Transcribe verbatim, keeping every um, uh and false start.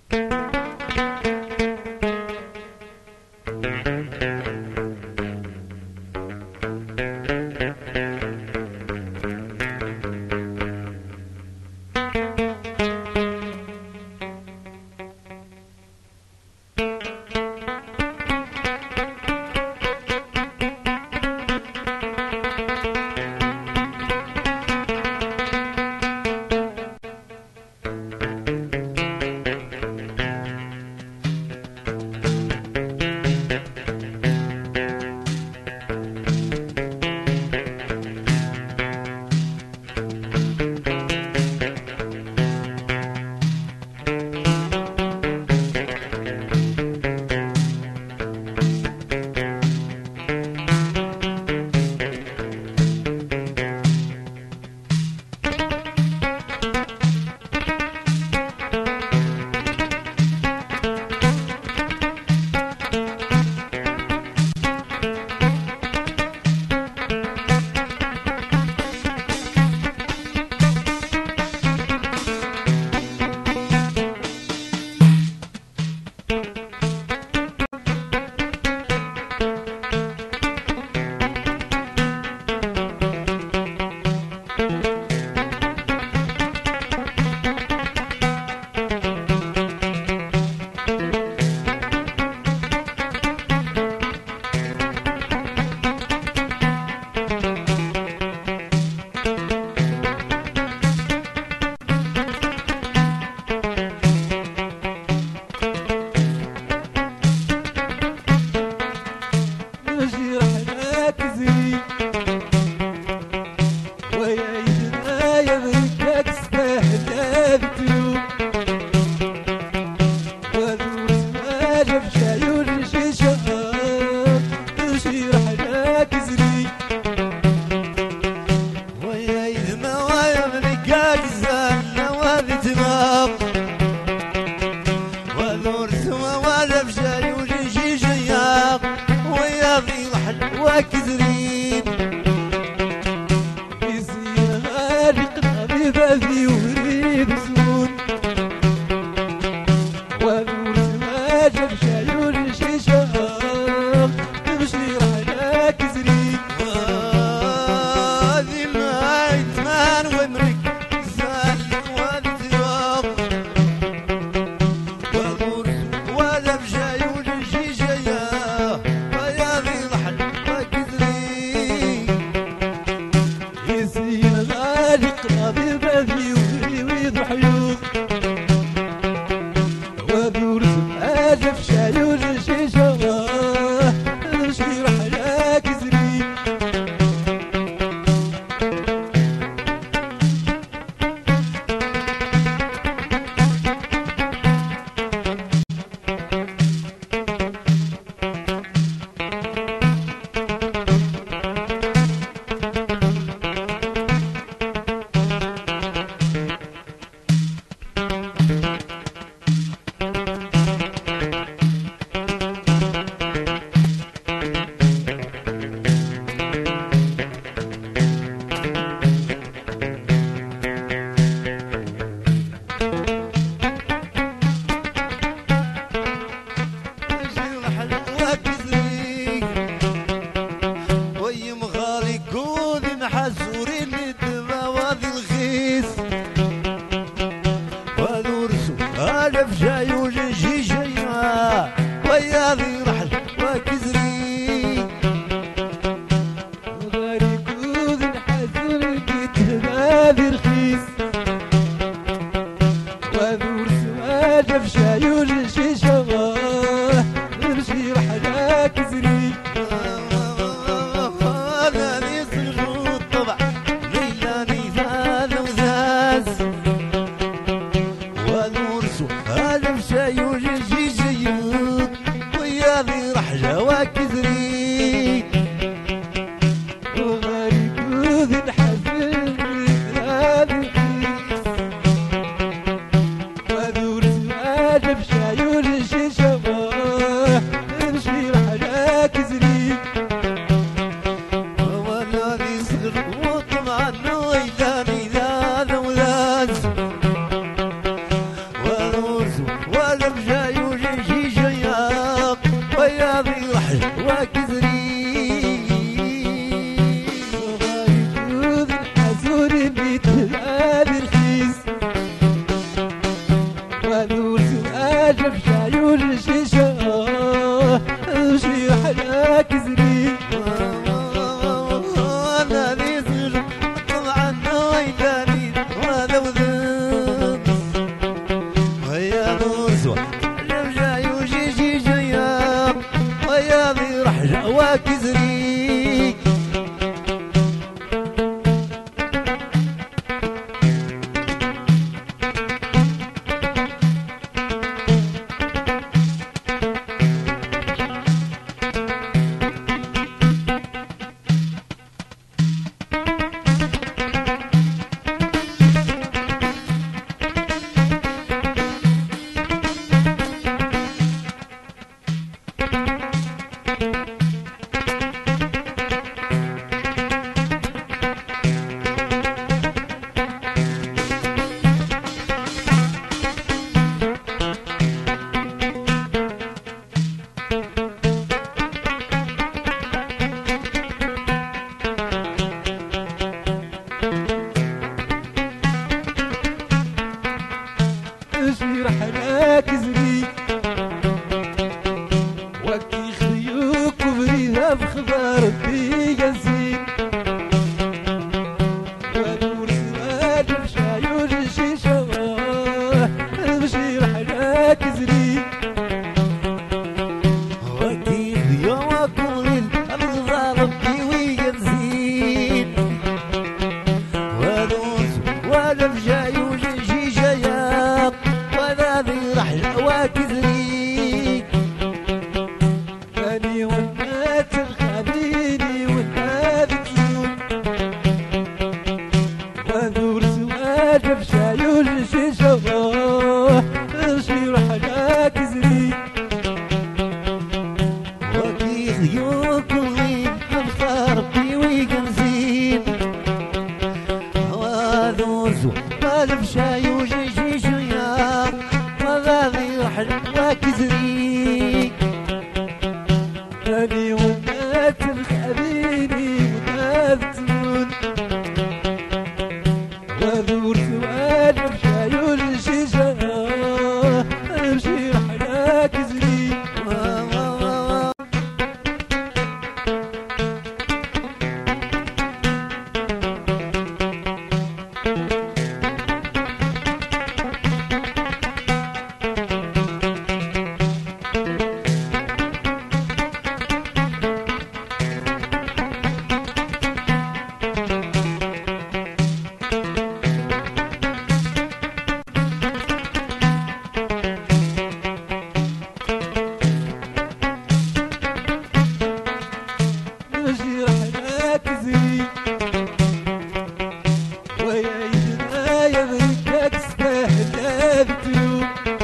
كذرين يصير غارق ببابي وريد سود ونور سماجة بشايون شيشة تمشي على كذرين وهذه معايد مان ومرك زالك والثياب ونور ولا بشايون شيشة ببابي ويض حيوط وبورسم أجف شايون شيشة نمشي رحلة كزري حزورين الدماوات الخيس ونورسو ألف جايو جي جيا وياضي رحل وكزري وغاري كوذ حزور الدماوات رخيص ونورسو ألف جايو جي جيا نمشي رحلة كزري ألف شايون جي جيود وياضي رحلة وكزري وغاري كوذ الحزن هذا وذور ألف شايون جي شباب نمشي رحلة كزري وولاني صغر وطمعا ويلاني ذا ذا وذاز ولا مشى يوجي شي شياق ويا ذي رحل وكزري وغايد الحزون مثل هذا الحيس وذور سؤال مشى يوجي شي شي رحل كزري وانا ذي صغر طبعا ويلاني وهذا وذن ويا نوزوة رمجا يوجي شي شياق ويا ذي رحل وكزري شي رحل كزري وكي خيوك وبريدها بخبار بي يزيد ونور سؤال مشى يوجي شي شواه شي رحل كزري وكي خيوك وبريدها بخبار بي ويزيد ونور سؤال مشى يوجي شي شياق ولا ذي رحل وكزري أني والنات الخليني والنات تزول وذور سؤال مشى يوجي شي شواه شي رحل كزري وكي خيوك وغيب بخار بي ويقنزين وذور سؤال مشى يوجي شي شياق ولا ذي رحل وكزري أني والنات الخليني والنات تزول وذور سؤال مشى يوجي شي شواه شي رحل كزري شي رحل كزري ويا يدنا يا ذيك تستاهل هذا التيوب